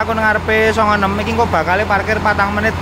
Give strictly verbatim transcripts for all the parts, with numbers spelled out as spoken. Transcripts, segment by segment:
Aku ngarepe songo enam iki kok bakal parkir patang menit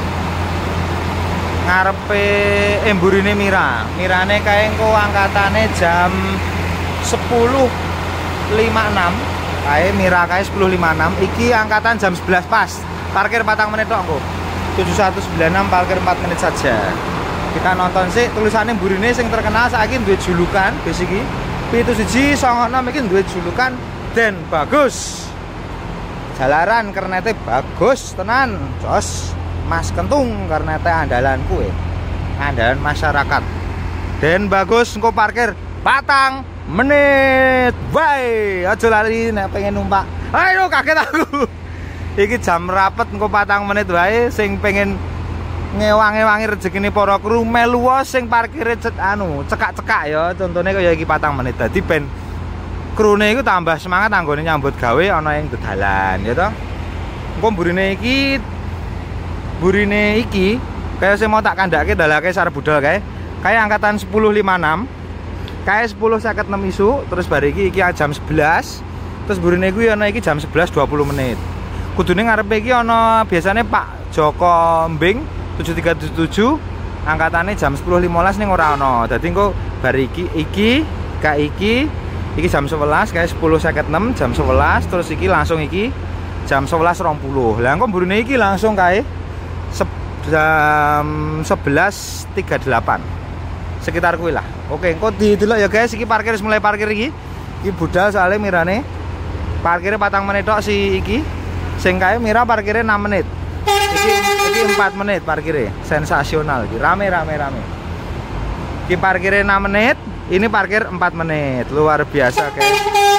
ngarepe emburine Mira. Mirane kae engko angkatane jam sepuluh lima puluh enam. Kae Mira kae sepuluh lima puluh enam. Iki angkatan jam sebelas pas. Parkir patang menit tok engko. tujuh satu sembilan enam parkir empat menit saja. Kita nonton sih tulisannya burine sing terkenal saiki duwe julukan bis iki. pitu siji songo enam iki duwe julukan Den Bagus. Jalaran kernete bagus tenan, jos. Mas Kentung kernete andalan kue. Andalan masyarakat. Den Bagus engko parkir patang menit. Bye. Aja lali nek pengen numpak. Ayo kaget aku. Iki jam rapet engko patang menit wae sing pengen ngewang-ewangi rezekine para kru melu sing parkire cet anu, cekak-cekak ya. Contone kaya iki patang menit. Dadi ben krune iku tambah semangat anggone nyambut gawe ana ing dedalan ya toh. Engko burine iki burine iki kaya sing mau tak kandhake dalake sar budal kae. Kae angkatan sepuluh lima puluh enam. Kae sepuluh lima puluh enam isu terus bar iki iki jam sebelas. Terus burine kuwi ana iki jam sebelas dua puluh menit. Kudune ngarepe iki ana biasane Pak Joko Mbing tujuh tiga tujuh tujuh angkatane jam sepuluh lima belas ning ora ana. Dadi engko bar iki iki ka iki iki jam sebelas kayak sepuluh lima puluh enam jam sebelas terus iki langsung iki jam sebelas dua puluh. Lah engko burine iki langsung kae jam sebelas tiga puluh delapan. Sekitar kuwi lah. Oke, engko didelok ya guys, iki parkir mulai parkir iki. Iki budal soalnya Mirane. Parkirnya patang menit tok si iki. Sing kae Mira parkirnya enam menit. Iki iki empat menit parkirnya. Sensasional iki. Rame rame rame. Iki parkirnya enam menit. Ini parkir empat menit, luar biasa guys.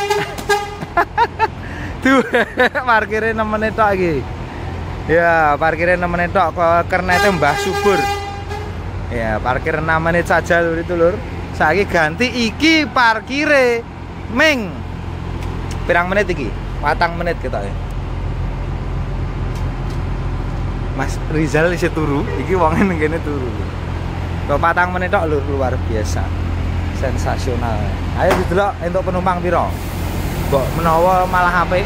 Tuh, parkirnya enam menit tok iki. Ya, parkirnya enam menit tok kok kernete Mbah Subur. Ya, parkir enam menit saja lur itu lur. Saiki ganti iki parkire Ming. Pirang menit iki? Patang menit kita ya. Mas Rizal isih turu, iki wonge nang kene turu. Kok patang menit tok lur, luar biasa. Sensasional. Ayo didelok entuk penumpang piro. Mbok menawa malah apik.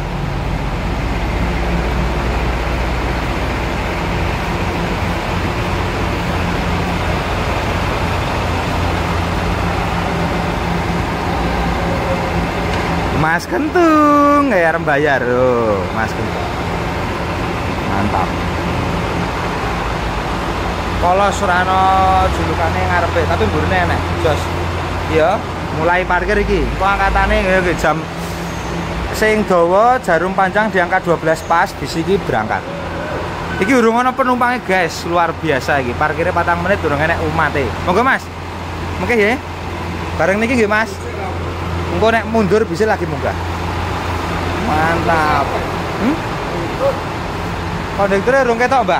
Mas Kentung kayak rembayar loh, Mas Kentung. Mantap. Kalau Surano julukannya ngarepe, tapi burine enek, jos. Ya, mulai parkir iki. Kok angkatane ya jam sing dawa jarum panjang di angka dua belas pas bis iki berangkat. Iki urung ana penumpangnya guys, luar biasa iki. Parkirnya patang menit durung enek umate. Monggo Mas. Mengke ya. Bareng niki nggih Mas. Engko nek mundur bisa lagi munggah. Mantap. Hmm? Kondekturnya urung ketok, Mbah.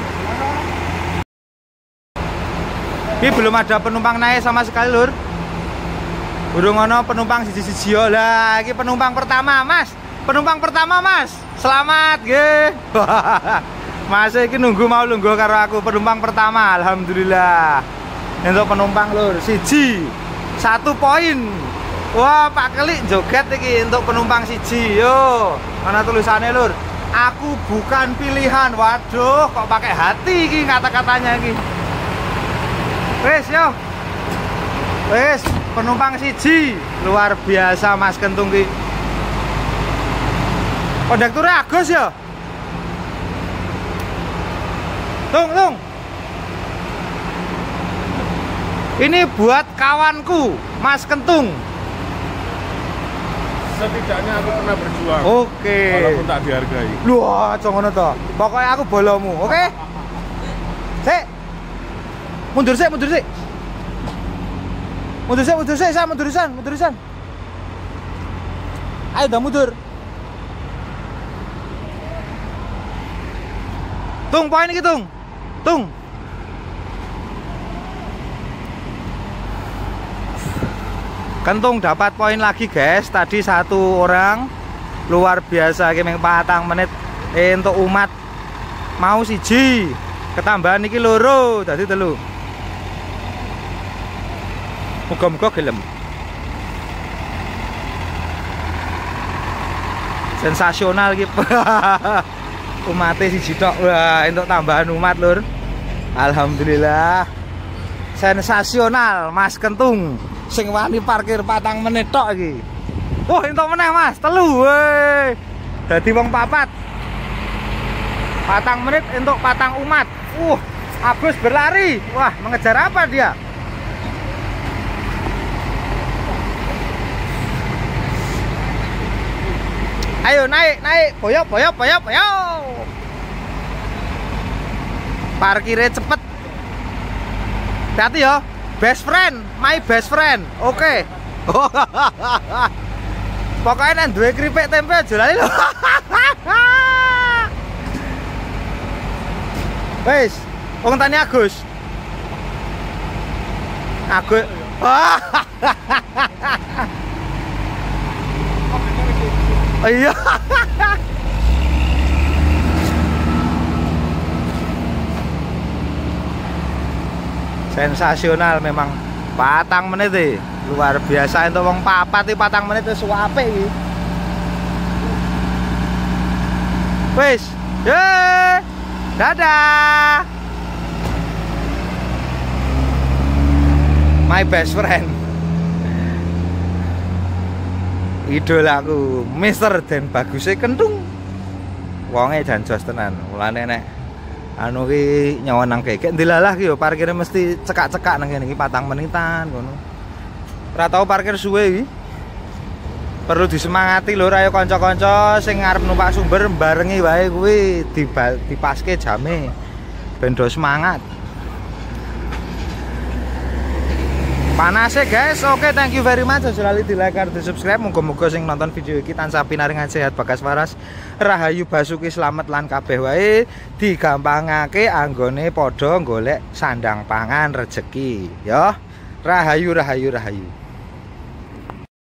Ini belum ada penumpang naik sama sekali, Lur. Urung ono penumpang siji-siji lah. Iki penumpang pertama, Mas. Penumpang pertama, Mas. Selamat, nggih. Mas iki nunggu mau lungguh karo aku. Penumpang pertama, alhamdulillah. Untuk penumpang, Lur, siji. Satu poin. Wah, Pak Kelik joget iki untuk penumpang siji. Yo, mana tulisannya, Lur? Aku bukan pilihan. Waduh, kok pakai hati iki kata-katanya iki. Wes, yo. Wes. Penumpang siji, luar biasa Mas Kentung ki. Kondekturnya Agus ya. Tung, tung. Ini buat kawanku, Mas Kentung. Setidaknya aku pernah berjuang. Oke. Walaupun tak dihargai. Wah, ngono to. Pokoknya aku bolomu, oke? Sik. Mundur sik, mundur sik. Mundur sik, mundur sik, sa mundurusan, mundurusan. Ayo dah mundur. Tung, poin iki, Tung. Tung. Kentung dapat poin lagi, guys. Tadi satu orang luar biasa iki meng patang menit eh, untuk umat mau siji. Ketambahan iki loro, dadi telu. Muga-muga gelem. sensasional gitu. Umatnya siji tok. Wah, untuk tambahan umat lur. Alhamdulillah. Sensasional Mas Kentung. Sing wani parkir patang menit tok iki. Wah, entuk meneh Mas, telu we. Dadi wong papat. Patang menit untuk patang umat. Uh, Agus berlari. Wah, mengejar apa dia? Ayo naik, naik, boyok, boyok, boyok, boyok. Parkirnya cepet. Hati ya, best friend, my best friend. Oke. Okay. Pokoknya nang duwe keripik tempe aja lali lho. Wes, wong tani Agus. Agus. Oh iya. Sensasional memang. Patang menit e. Luar biasa untuk wong papat iki patang menit wis apik iki. Wis. Ye. Dadah. My best friend. Idolaku Mister Den Bagusé Kentung. Wonge jan jos tenan. Mulane nek anu ki nyawa nang keke ndilalah ki yo parkire mesti cekak-cekak nang kene iki patang menitan ngono. Ora tau parkir suwe iki. Perlu disemangati lho ayo kanca-kanca sing ngarep numpak sumber barengi wae kuwi dipaske jame ben do semangat. Panasnya guys, oke okay, thank you very much. Selalu di like dan di subscribe. Moga-moga sing nonton video iki tansah pinaringan sehat bagas waras. Rahayu Basuki slamet lan kabeh wae digampangake anggone padha golek sandang pangan rejeki. Ya. Rahayu rahayu rahayu.